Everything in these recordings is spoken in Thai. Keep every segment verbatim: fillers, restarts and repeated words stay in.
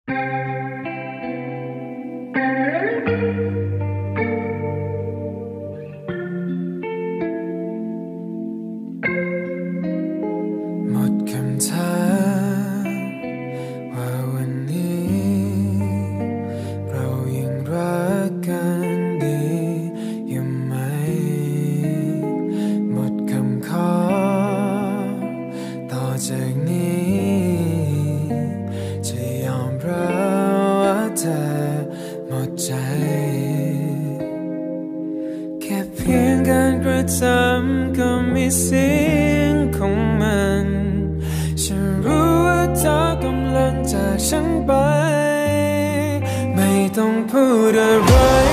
หมดคำถามว่าวันนี้เรายังรักกันดีอยู่ไหมหมดคำขอต่อจากนี้จะยอมรับว่าเธอหมดใจแค่เพียงการกระทำก็มีเสียงของมันฉันรู้ว่าเธอกำลังจากฉันไปไม่ต้องพูดอะไร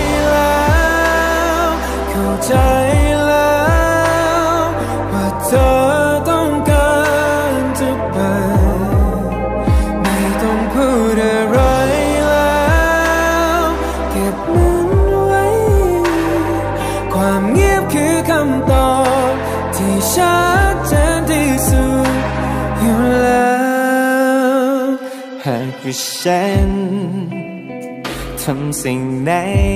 แล้วเข้าใจแล้วว่าเธอต้องการจะไปไม่ต้องพูดอะไรแล้วเก็บมันไว้ความเงียบคือคำตอบที่ชัดเจนที่สุดอยู่แล้วหากว่าฉันทำสิ่งไหน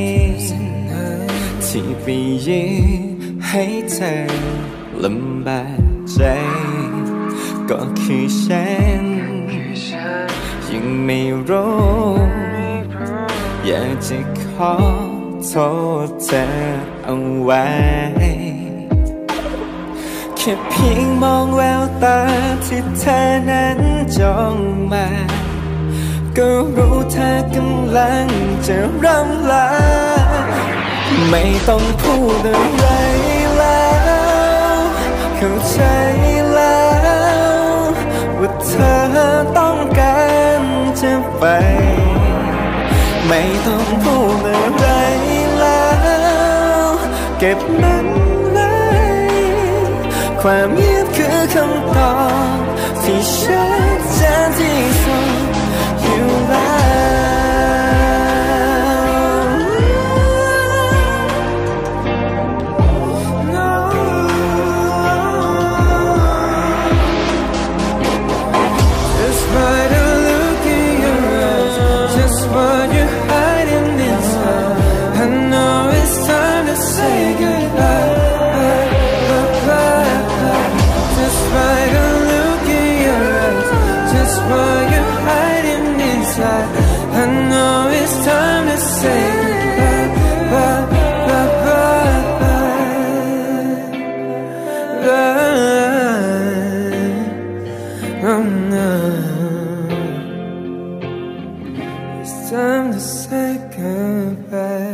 ที่ไปยื้อให้เธอลำบากใจก็คือฉันยังไม่รู้อยากจะขอโทษเธอเอาไว้แค่เพียงมองแววตาที่เธอนั้นจ้องมาก็รู้เธอกำลังจะรำลาไม่ต้องพูดอะไรแล้วเข้าใจแล้วว่าเธอต้องการจะไปไม่ต้องพูดอะไรแล้วเก็บมันไว้ความเงียบคือคำตอบที่ชัดเจนที่สุดอยู่แล้วJust by the look in your eyes, just what you're hiding inside. I know it's time to say goodbye. Just by the look in your eyes, just what you're hiding inside. I know it's time to say goodbye. Bye, bye, bye, bye, bye. Oh no, it's time to say goodbye.